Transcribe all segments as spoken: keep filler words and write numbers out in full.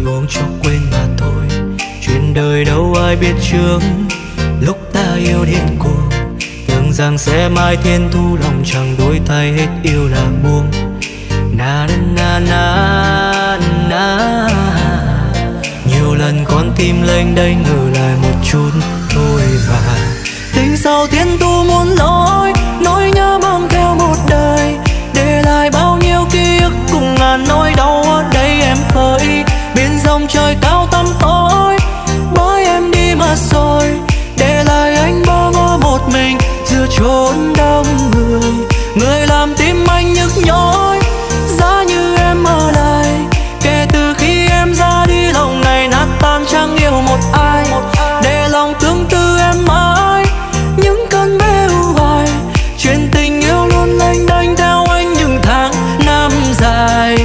uống cho quên mà thôi. Chuyện đời đâu ai biết trước, lúc ta yêu điên cuồng tưởng rằng sẽ mãi thiên thu, lòng chẳng đổi thay, hết yêu là buông. Na na na na, nhiều lần con tim lênh đênh ngờ lại một chút thôi mà. Tình sau thiên thu muốn nói, nỗi nhớ mang theo một đời, để lại bao nhiêu ký ức cùng ngàn nỗi đau ở đây em hỡi. Biển dòng trời cao tăm tối, bởi em đi mà rồi, để lại anh bơ vơ một mình giữa chốn đông người. Người làm tim anh nhức nhói, giá như em ở lại. Kể từ khi em ra đi, lòng này nát tan, chẳng yêu một ai, để lòng tương tư em mãi những cơn mê u hoài. Chuyện tình yêu luôn lênh đênh theo anh những tháng năm dài.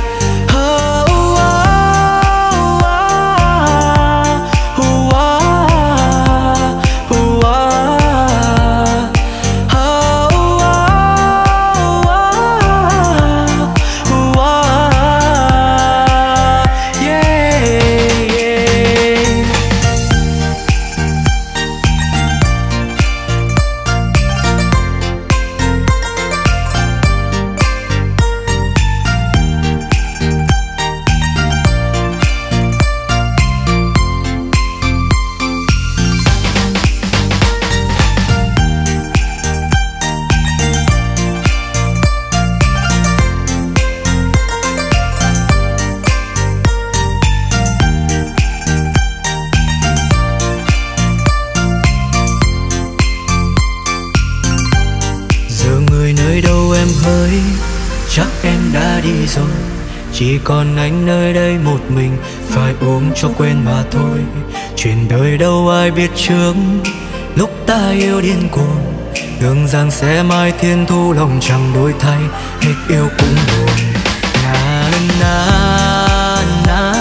Chắc em đã đi rồi, chỉ còn anh nơi đây một mình, phải uống cho quên mà thôi. Chuyện đời đâu ai biết trước, lúc ta yêu điên cuồng tưởng rằng sẽ mãi thiên thu, lòng chẳng đổi thay, hết yêu cũng buồn. Na na na,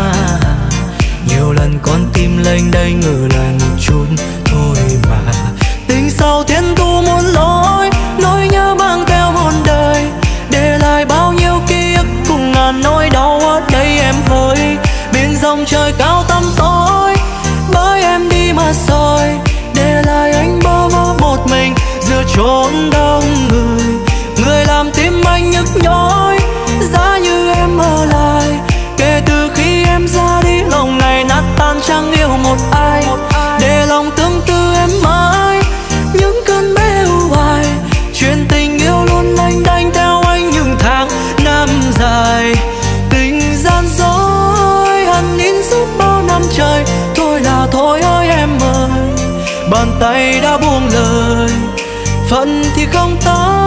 nhiều lần con tim lênh đênh ngờ lại một chút thôi mà. Tình sau thiên thu muốn nói, nỗi nhớ mang theo một đời, để lại bao nhiêu ký ức cùng ngàn nỗi đau ở đây em hỡi. Biển dòng trời cao tăm tối, bởi em đi mà rồi, để lại anh bơ vơ một mình giữa chốn đông người. Người làm tim anh nhức nhói, giá như em ở lại. Kể từ khi em ra đi, lòng này nát tan, chẳng yêu một ai, để lòng tương tư em mãi những cơn mê u hoài. Chuyện tình yêu luôn lênh đênh theo anh những tháng năm dài. Tình gian dối hằn in suốt bao năm trời, thôi là thôi ơi em ơi, bàn tay đã buông lời, phận thì không tới.